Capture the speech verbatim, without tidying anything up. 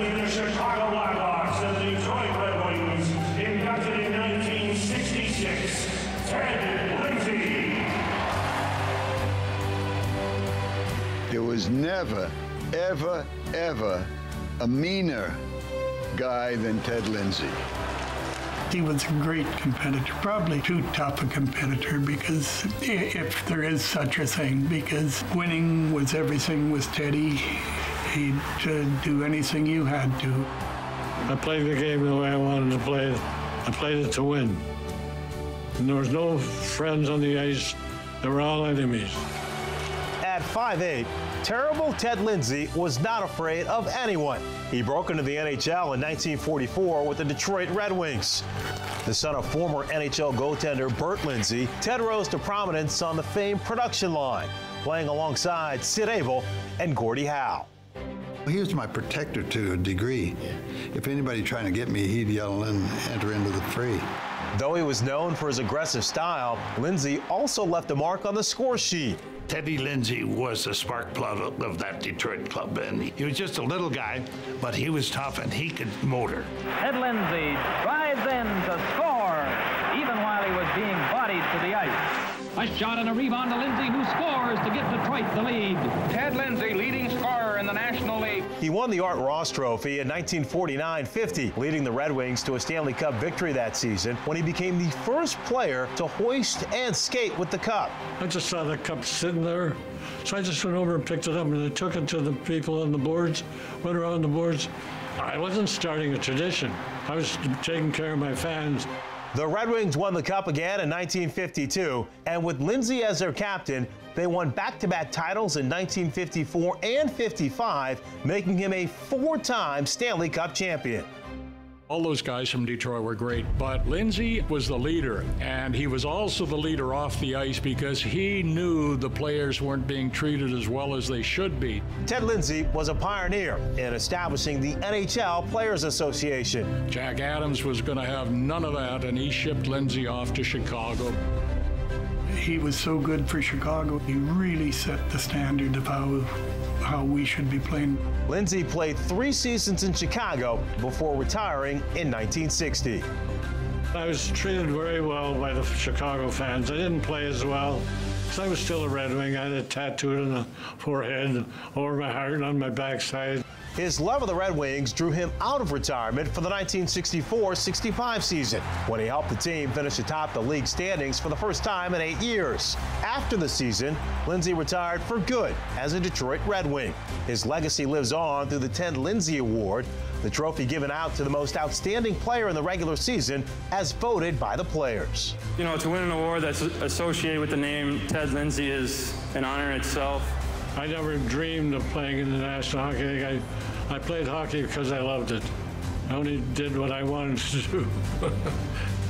representing the Chicago Blackhawks and the Detroit Red Wings, inducted in nineteen sixty-six, Ted Lindsay. There was never, ever, ever a meaner guy than Ted Lindsay. He was a great competitor, probably too tough a competitor, because if there is such a thing, because winning was everything with Teddy. He'd uh, do anything you had to. I played the game the way I wanted to play it. I played it to win. And there was no friends on the ice. They were all enemies. At five eight, terrible Ted Lindsay was not afraid of anyone. He broke into the N H L in nineteen forty-four with the Detroit Red Wings. The son of former N H L goaltender Bert Lindsay, Ted rose to prominence on the famed production line, playing alongside Sid Abel and Gordie Howe. He was my protector to a degree. If anybody trying to get me, he'd yell and enter into the fray. Though he was known for his aggressive style, Lindsay also left a mark on the score sheet. Teddy Lindsay was the spark plug of that Detroit club, and he was just a little guy, but he was tough and he could motor. Ted Lindsay drives in to score, even while he was being bodied to the ice. A shot and a rebound to Lindsay, who scores to give Detroit the lead. Ted Lindsay, leading scorer in the National League. He won the Art Ross Trophy in nineteen forty-nine fifty, leading the Red Wings to a Stanley Cup victory that season when he became the first player to hoist and skate with the cup. I just saw the cup sitting there, so I just went over and picked it up, and I took it to the people on the boards, went around the boards. I wasn't starting a tradition. I was taking care of my fans. The Red Wings won the Cup again in nineteen fifty-two, and with Lindsay as their captain, they won back-to-back titles in nineteen fifty-four and fifty-five, making him a four-time Stanley Cup champion. All those guys from Detroit were great, but Lindsay was the leader, and he was also the leader off the ice because he knew the players weren't being treated as well as they should be. Ted Lindsay was a pioneer in establishing the N H L Players Association. Jack Adams was going to have none of that, and he shipped Lindsay off to Chicago. He was so good for Chicago. He really set the standard of how, how we should be playing. Lindsay played three seasons in Chicago before retiring in nineteen sixty. I was treated very well by the Chicago fans. I didn't play as well because I was still a Red Wing. I had it tattooed on the forehead, over my heart, and on my backside. His love of the Red Wings drew him out of retirement for the nineteen sixty-four sixty-five season, when he helped the team finish atop the league standings for the first time in eight years. After the season, Lindsay retired for good as a Detroit Red Wing. His legacy lives on through the Ted Lindsay Award, the trophy given out to the most outstanding player in the regular season as voted by the players. You know, to win an award that's associated with the name Ted Lindsay is an honor in itself. I never dreamed of playing in the National Hockey League. I, I played hockey because I loved it. I only did what I wanted to do.